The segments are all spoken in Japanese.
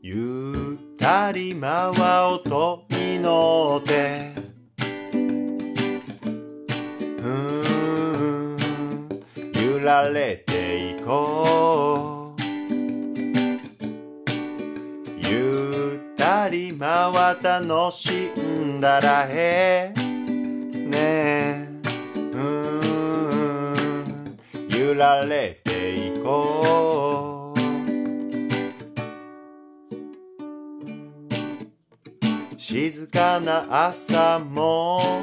ゆったり舞う音に乗って揺られていこう。ゆったり舞は楽しんだらね揺られていこう。静かな朝も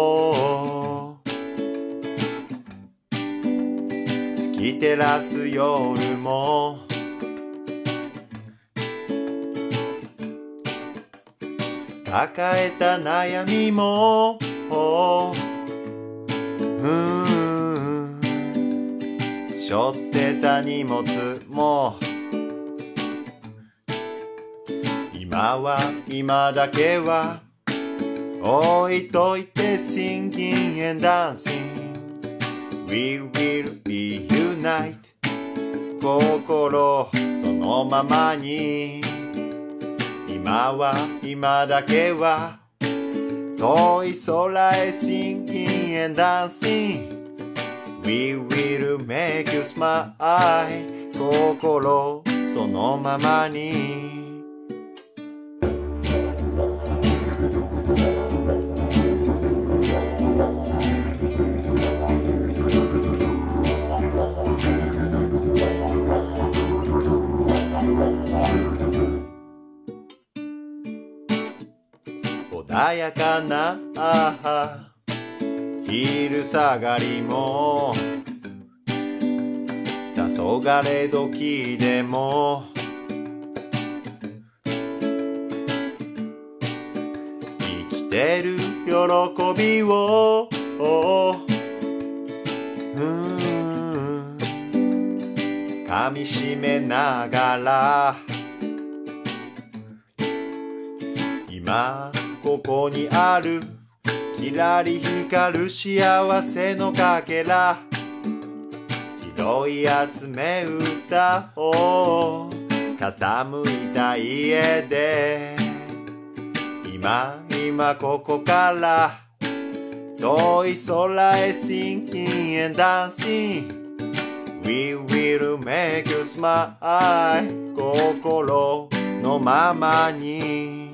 月照らす夜も抱えた悩みも背負ってた荷物も今だけは置いといて Singing and dancing We will be unite 心そのままに今だけは遠い空へ Singing and dancing We will make you smile 心そのままに穏やかな昼下がりも黄昏時でも生きてる喜びを噛みしめながら今ここにあるキラリ光る幸せのかけら拾い集め歌を傾いた家で今ここから遠い空へ Singing and dancing We will make you smile 心のままに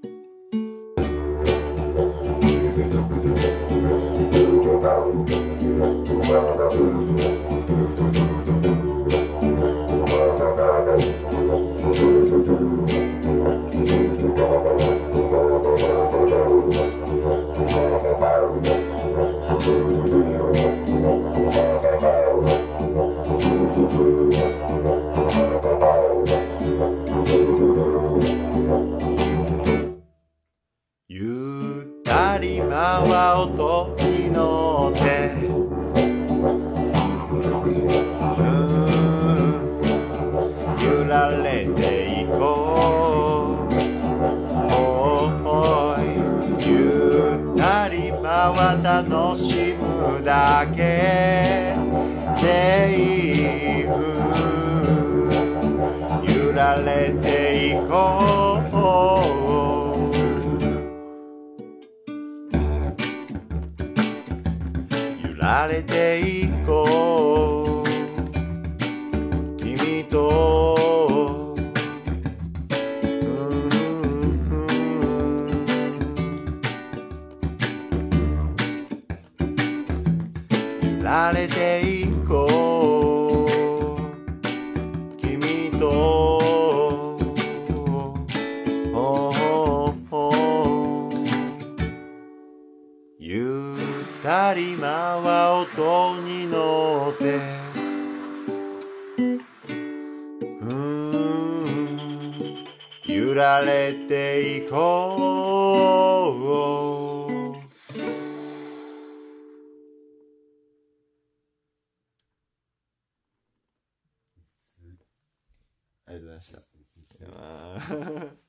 ゆったり舞う音に乗って揺られていこうゆったり舞は楽しむだけでいい揺られていこう揺られていこう君と揺られていこう君とゆったり舞う音に乗って揺られていこうありがとうございました。